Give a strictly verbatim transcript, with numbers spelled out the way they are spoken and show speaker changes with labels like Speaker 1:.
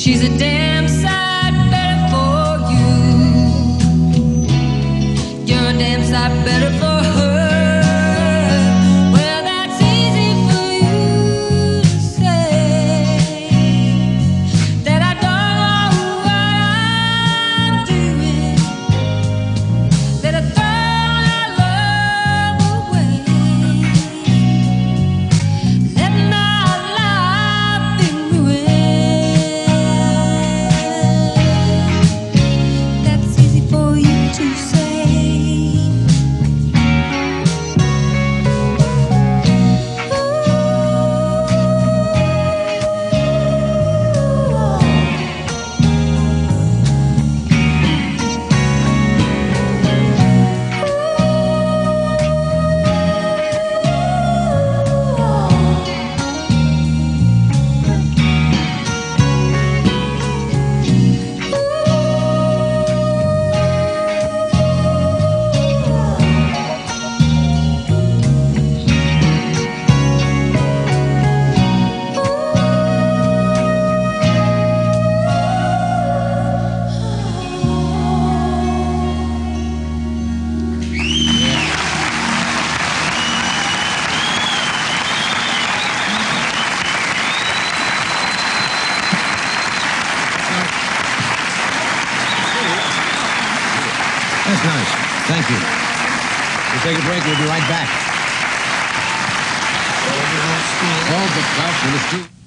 Speaker 1: She's a damn sight better for you. You're a damn sight better for her. Well, that's easy for you to say. That I don't know what I'm doing. That I throw our love away. Let my life be ruined. That's easy for you to say.
Speaker 2: That's nice. Thank you. We'll take a break. We'll be right back. Oh, the stuff in the street.